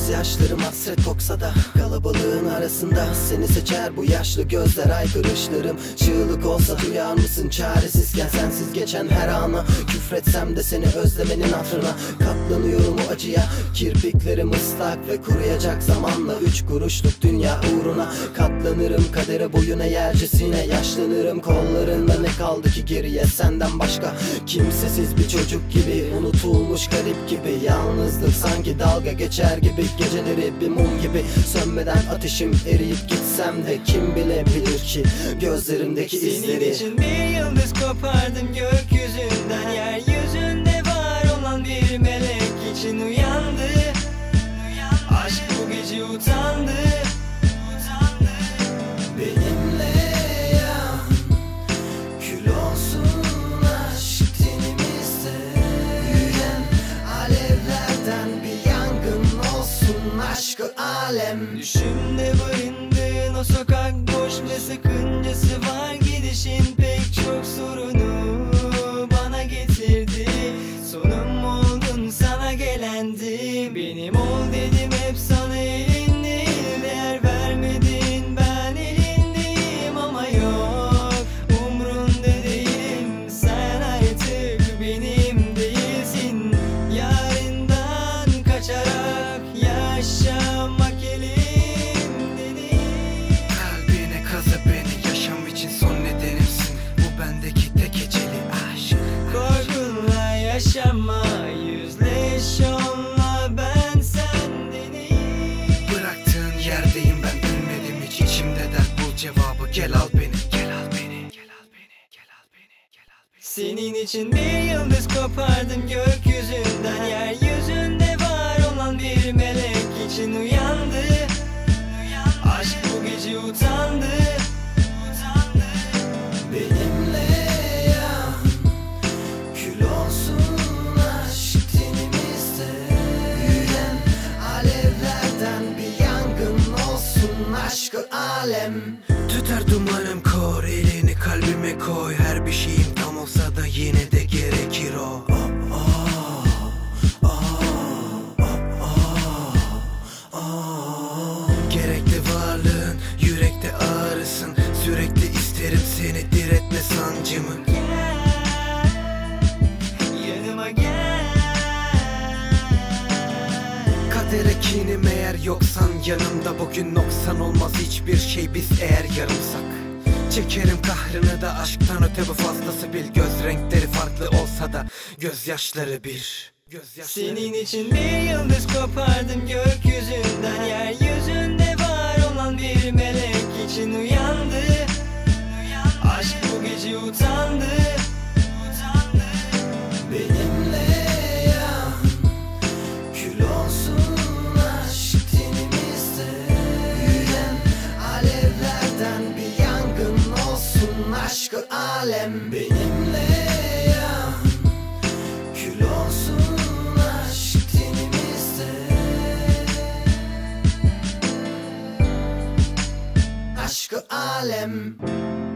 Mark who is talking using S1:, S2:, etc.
S1: Gözyaşlarım hasret koksa da kalabalığın arasında seni seçer bu yaşlı gözler. Aykırışlarım çığlık olsa duyar mısın? Çaresizken sensiz geçen her ana küfretsem de seni özlemenin hatırına katlanıyorum o acıya. Kirpiklerim ıslak ve kuruyacak zamanla 3 kuruşluk dünya uğruna katlanırım kadere boyun eğercesine. Yaşlanırım kollarında, ne kaldı ki geriye senden başka? Kimsesiz bir çocuk gibi, unutulmuş garip gibi. Yalnızlık sanki dalga geçer gibi, geceleri bir mum gibi sönmeden ateşim eriyip gitsem de kim bilebilir ki gözlerimdeki izleri.
S2: Senin için bir yıldız kopardım gökyüzünden, yeryüzünde var olan bir melek için uyandı. Aşk bu gece utandı.
S1: Benimle yan, kül olsun aşk tenimizde. Büyüyen alevlerden bir yangın olsun aşkı alem.
S2: Düşümde barındığın o sokak boş ve sakıncası var. Gidişin pek çok sorunu bana getirdi. Sonum oldun, sana gelendim. Benim ol dedim hep sana, elin değil. Değer vermedin, ben elindeyim ama yok, umrunda değilim. Sen artık benim değilsin. Yarından kaçarak yaşamak elimde değil.
S3: Kalbine kazı beni, yaşam için son nedenimsin. Bu bendeki tek eceli aşk.
S2: Korkunla yaşama, yüzleş onunla, ben sendenim.
S3: Bıraktığın yerdeyim ben, gülmedim hiç. İçimde dert bul cevabı, gel al beni. Gel al beni, gel al beni, gel al beni, gel al beni.
S2: Senin için bir yıldız kopardım gökyüzünden, yeryüzünde var olan bir melek için uyandı. Aşk bu gece utandı.
S1: Benimle yan, kül olsun aşk tenimizde. Büyüyen alevlerden bir yangın olsun aşkı alem.
S3: Tüter dumanım kor, elini kalbime koy. Her bir şeyim tam olsa da yine de gerekir o. Gerekli varlığın, yürekte ağrısın. Sürekli isterim seni, diretme sancımı.
S2: Gel, yanıma gel.
S3: Kadere kinim eğer yoksan yanımda, bugün noksan olmaz hiçbir şey biz eğer yarımsak. Çekerim kahrını da aşktan öte, bu fazlası bil. Göz renkleri farklı olsa da gözyaşları bir.
S2: Senin için bir yıldız kopardım gökyüzünden, yeryüzünde var olan bir melek için uyandı. Aşk bu gece utandı.
S1: Benimle yan, kül olsun aşk tenimizde. Büyüyen alevlerden bir yangın olsun aşkı alem. Benimle yan, kül olsun aşk tenimizde. Aşkı alem.